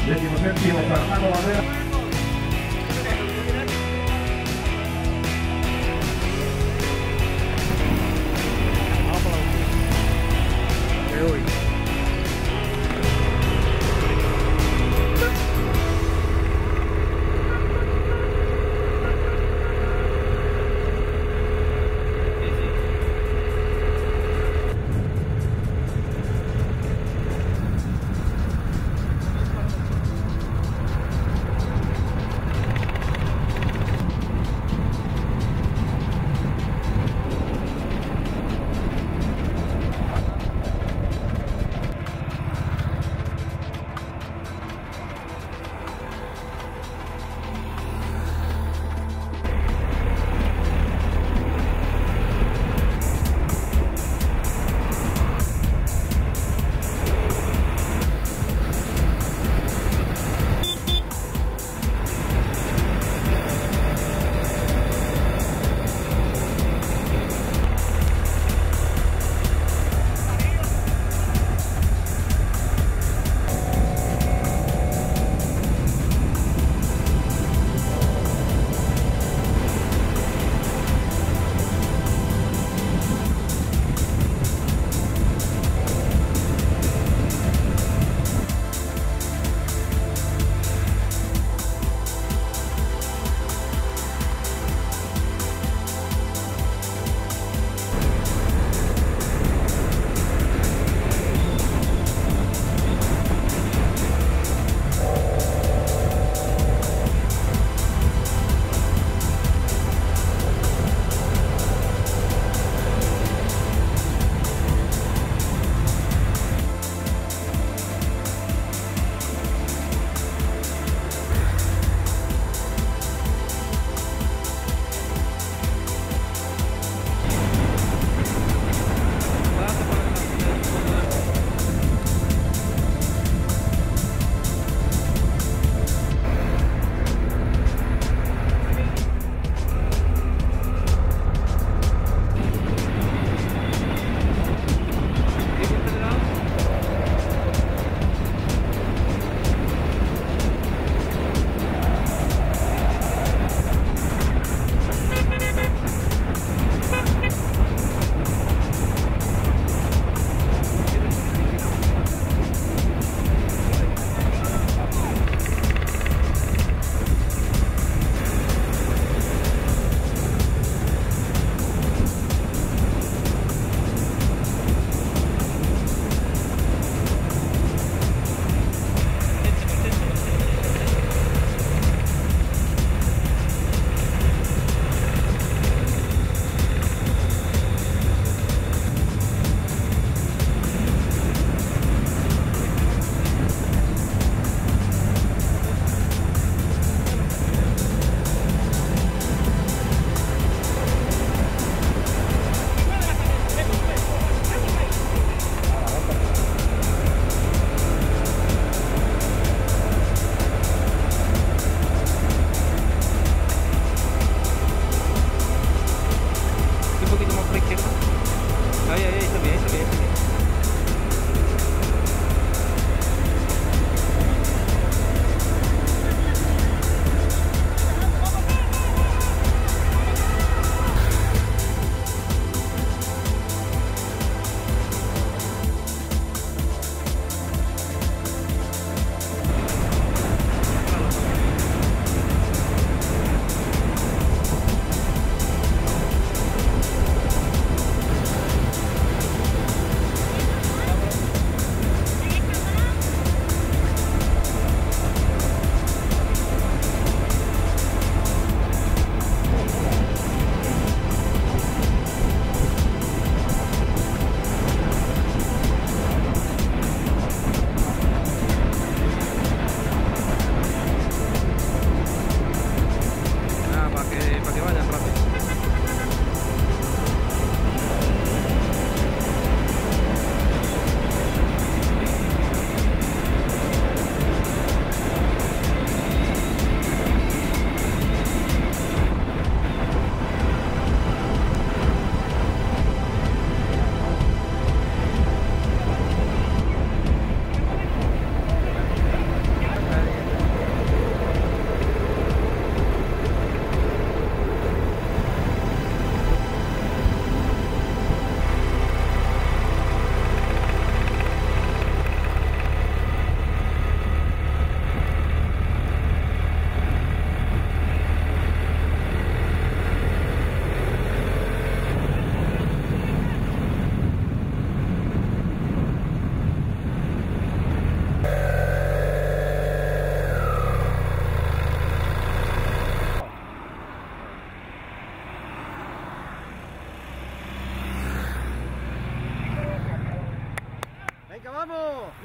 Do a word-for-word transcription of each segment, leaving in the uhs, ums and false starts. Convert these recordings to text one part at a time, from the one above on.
Decimoséptimo, Fernando Barrera.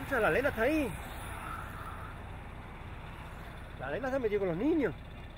Escucha, la Elena está ahí. La Elena se metió con los niños.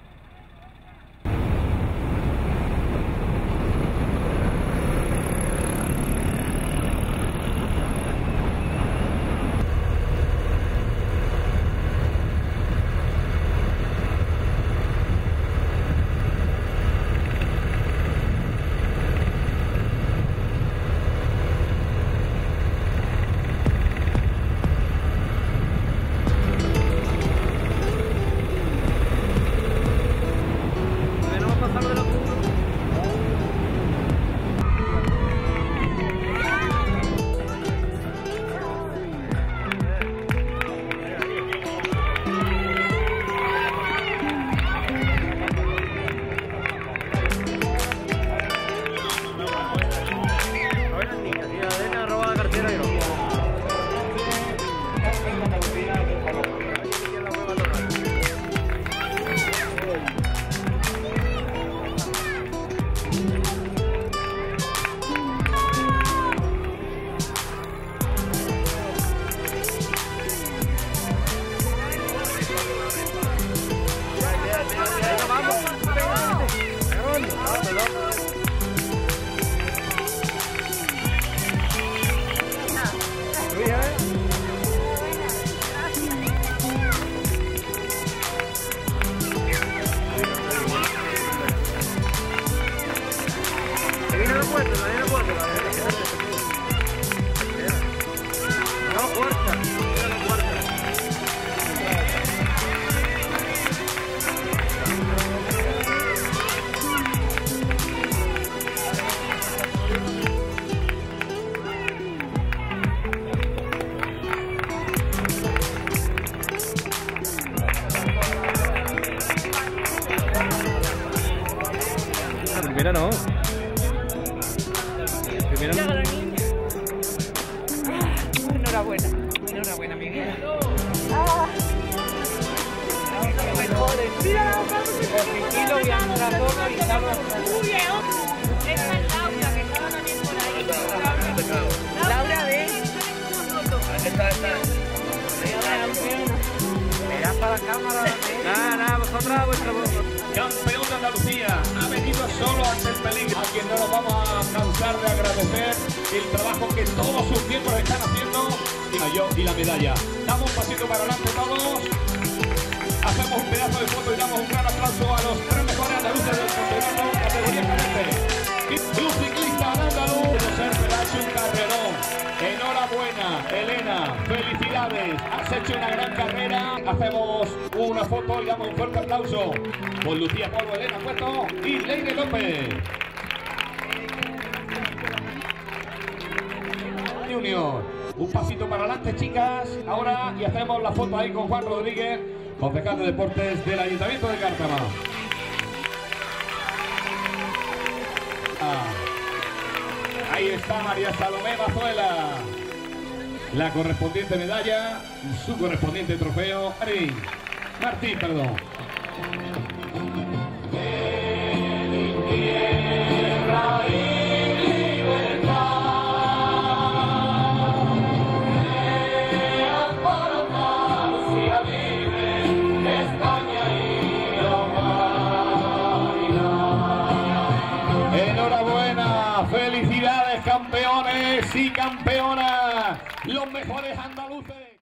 Primera no. Primera no. Enhorabuena. Enhorabuena, mi vida. Ah. Mira la boca. Tranquilo, y a la zona y estamos. Esa es Laura, que estaba también por ahí. Laura, ven. Está, está. Mirad para la cámara. Nada, nada, vosotras vuestra voz. Campeón de Andalucía, ha venido solo ante el peligro, a quien no nos vamos a cansar de agradecer el trabajo que todos sus miembros están haciendo, y yo y la medalla. Damos un pasito para adelante todos, hacemos un pedazo de foto y damos un gran aplauso a los tres mejores andaluces del campeonato categoría cadete. Club Ciclista Andaluz, José Peracho, un carrerón. Enhorabuena, Elena, felicidades, has hecho una gran carrera. Hacemos una foto y damos un fuerte aplauso con Lucía Polvo, Elena Cueto y Leire López. Junior, un pasito para adelante, chicas, ahora, y hacemos la foto ahí con Juan Rodríguez, concejal de deportes del Ayuntamiento de Cártama. Ah. Ahí está María Salomé Mazuela, la correspondiente medalla, su correspondiente trofeo. Martín, Martín, perdón. Enhorabuena, felicidades campeones y campeonas, los mejores andaluces.